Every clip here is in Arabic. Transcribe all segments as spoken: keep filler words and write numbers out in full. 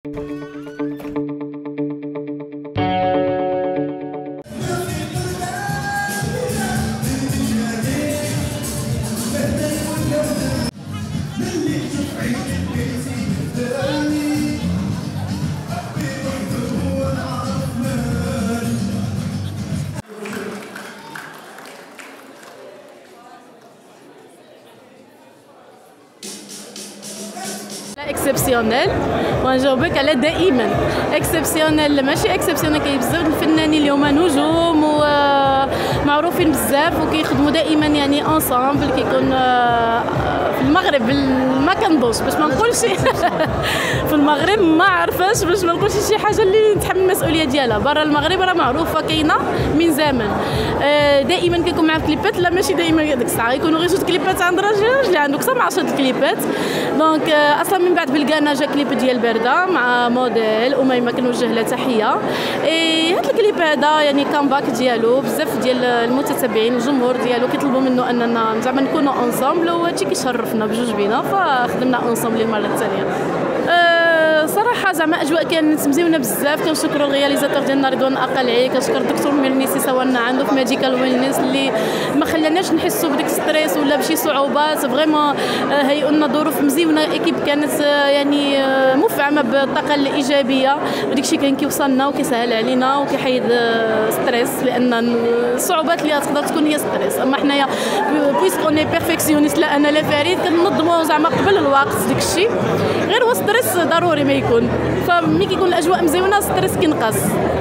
اكسبسيونيل ونجاوبك على دائما اكسبسيونيل ماشي اكسبسيونيل. كاين بزاف الفنانين اليوم نجوم ومعروفين بزاف وكيخدموا دائما يعني انصامبل كيكون في المغرب. ما كنظنش باش ما نقولش في المغرب ما عرفاش باش ما نقولش شي حاجه اللي نتحمل المسؤوليه ديالها. برا المغرب راه معروفه كاينه من زمان. دائما كيكون معاها كليبات، لا ماشي دائما هذيك الساعه يكونوا غير جوج كليبات عند راجل اللي عنده اكثر من عشرة كليبات. دونك اصلا من بعد بلقانا جا كليب ديال برده مع موديل اميمه كنوجه لها تحيه. اي هذا الكليب هذا يعني كان باك ديالو بزاف ديال المتتبعين الجمهور ديالو كيطلبوا منه اننا زعما نكونوا انصامبل وهادشي كيشرفنا بجوج بينا فخدمنا انصامبل المره الثانيه. أه صراحه زعما اجواء كانت مزيونه بزاف. كنشكروا الرياليزاتور ديالنا رضوان اقلعي، كنشكر الدكتور ميرنيسي سوانا عنده في ميديكال ويلنس اللي ما خلاناش نحسوا بديك ستريس ولا بشي صعوبات. فريمون هيئوا لنا ظروف مزيونه. ايكيب كانت يعني مفعمه بالطاقه الايجابيه وداك الشيء كان كيوصلنا وكيسهل علينا وكيحيد ستريس، لان الصعوبات اللي تقدر تكون هي ستريس. اما حنايا بويسك اوني بيرفكسيونيست لا انا لا فريد كننظموا زعما قبل الوقت داك الشيء، غير هو ستريس ضروري ما يكون. فملي كيكون الاجواء مزيونه ستريس كينقص.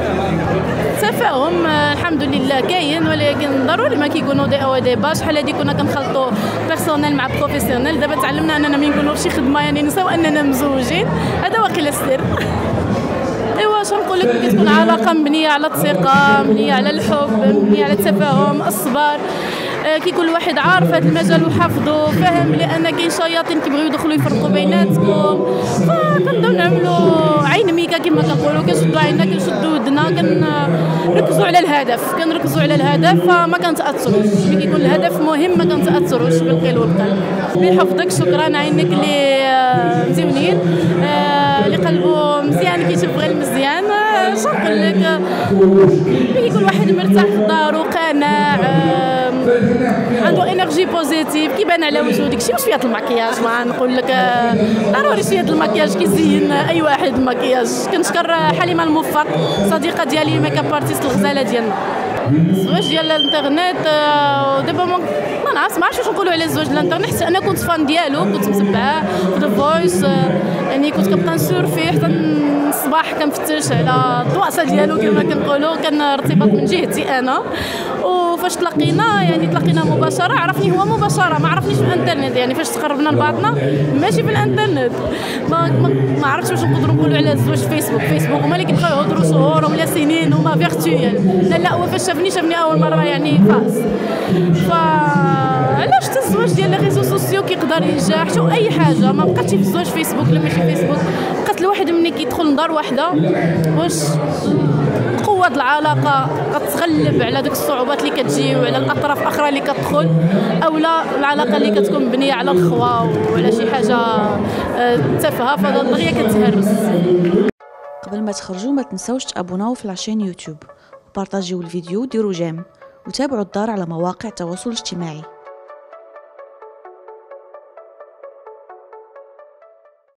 تفاهم الحمد لله كاين، ولكن ضروري ما كيكونوا دي او دي باش بحال هادي كنا كنخلطوا بيرسونيل مع بروفيسيونيل. دابا تعلمنا اننا ما نكونوا في شي خدمه يعني نساو اننا مزوجين، هذا واقيلا السر. ايوا اش نقول لك، كتكون علاقه مبنيه على الثقه، مبنيه على الحب، مبنيه على التفاهم، الصبر. كي كل واحد عارف هذا المجال وحافظه فاهم لان كاين شياطين كيبغيو يدخلوا يفرقوا بيناتكم. فكنبداو نعملوا عين ميكا كما كنقولوا، كنشدوا عيننا كنشدوا ودنا، كنركزوا على الهدف كنركزوا على الهدف فما كنتاثروش. ملي كيكون الهدف مهم ما كنتاثروش بالقيل والقال. بحفظك شكرا. عينك اللي مزيونين، اللي قلبه مزيان كيشوف غير المزيان. اش نقول لك، ملي كيكون واحد مرتاح في دارو قناع عنده انرجي بوزيتيف كيبان على وجهه داكشي. وشويه المكياج ما نقول لك ضروري شويه المكياج كيزين اي واحد المكياج. كنشكر حليمه الموفق صديقه ديالي ميك اب ارتيست الغزاله ديالنا. الزواج ديال الانترنت دابا ما نعرفش ما عرفتش واش نقولوا على الزواج ديال الانترنت، حيت انا كنت فان ديالو، كنت متبعاه في ذا فويس يعني كنت كنبقى نسورفي حتى الصباح كنفتش على الدواسه ديالو كما كنقولوا. كان ارتباط من جهتي انا، وفاش تلاقينا يعني تلاقينا مباشره عرفني هو مباشره، ما عرفنيش في الانترنت. يعني فاش تقربنا لبعضنا ماشي في الانترنت. ما ما عرفتش واش نقدروا نقولوا على الزواج فيسبوك فيسبوك هما اللي كيبقاو يهضروا شهور ولا سنين هما فيرتويال. لا لا هو فاش شافني شافني اول مره يعني فاس. ف علاش حتى الزواج ديال لي ريزو سوسيو كيقدر ينجح حتى اي حاجه. ما بقاتش في الزواج فيسبوك لا ماشي فيسبوك، بقات الواحد ملي كيدخل لدار واحده واش قوة العلاقة كتغلب على ديك الصعوبات اللي كتجي وعلى الأطراف الأخرى اللي كتدخل، أو لا العلاقة اللي كتكون مبنية على الخوا وعلى شي حاجة تافهة فهذا دغيا كتهرس. قبل ما تخرجوا ما تنساوش تابوناو في لاشين يوتيوب وبارطاجيو الفيديو وديروا جيم وتابعوا الدار على مواقع التواصل الاجتماعي.